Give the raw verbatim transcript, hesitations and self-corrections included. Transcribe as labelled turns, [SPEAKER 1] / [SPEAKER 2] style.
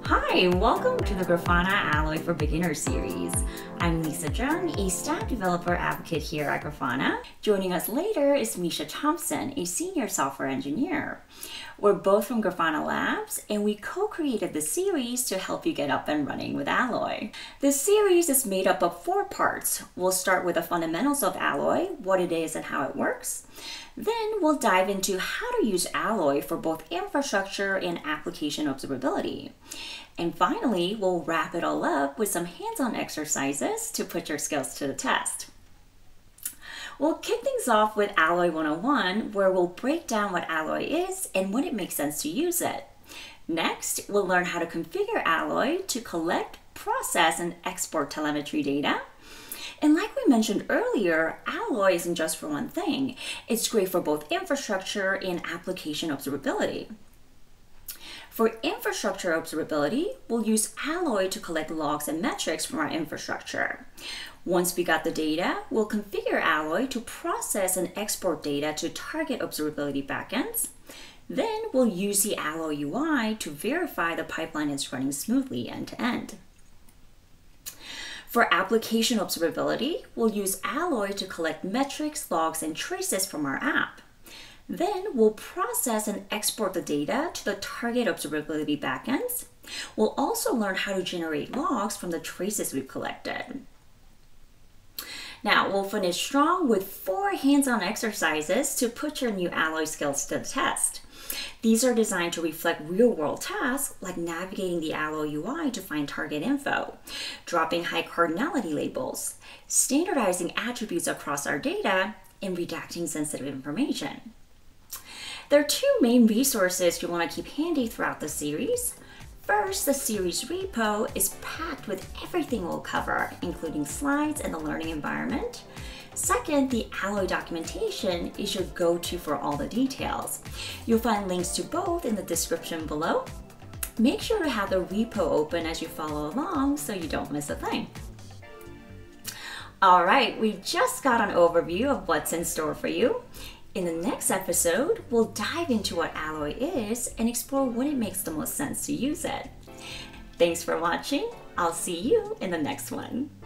[SPEAKER 1] Hi, welcome to the Grafana Alloy for Beginners series. I'm Lisa Jung, a staff developer advocate here at Grafana. Joining us later is Mischa Thompson, a senior software engineer. We're both from Grafana Labs, and we co-created the series to help you get up and running with Alloy. This series is made up of four parts. We'll start with the fundamentals of Alloy, what it is and how it works. Then we'll dive into how to use Alloy for both infrastructure and application observability. And finally, we'll wrap it all up with some hands-on exercises to put your skills to the test. We'll kick things off with Alloy one oh one, where we'll break down what Alloy is and when it makes sense to use it. Next, we'll learn how to configure Alloy to collect, process, and export telemetry data. And like we mentioned earlier, Alloy isn't just for one thing. It's great for both infrastructure and application observability. For infrastructure observability, we'll use Alloy to collect logs and metrics from our infrastructure. Once we got the data, we'll configure Alloy to process and export data to target observability backends. Then we'll use the Alloy U I to verify the pipeline is running smoothly end to end. For application observability, we'll use Alloy to collect metrics, logs, and traces from our app. Then we'll process and export the data to the target observability backends. We'll also learn how to generate logs from the traces we've collected. Now, we'll finish strong with four hands-on exercises to put your new Alloy skills to the test. These are designed to reflect real-world tasks like navigating the Alloy U I to find target info, dropping high cardinality labels, standardizing attributes across our data, and redacting sensitive information. There are two main resources you want to keep handy throughout the series. First, the series repo is packed with everything we'll cover, including slides and the learning environment. Second, the Alloy documentation is your go-to for all the details. You'll find links to both in the description below. Make sure to have the repo open as you follow along so you don't miss a thing. All right, we just got an overview of what's in store for you. In the next episode, we'll dive into what Alloy is and explore when it makes the most sense to use it. Thanks for watching. I'll see you in the next one.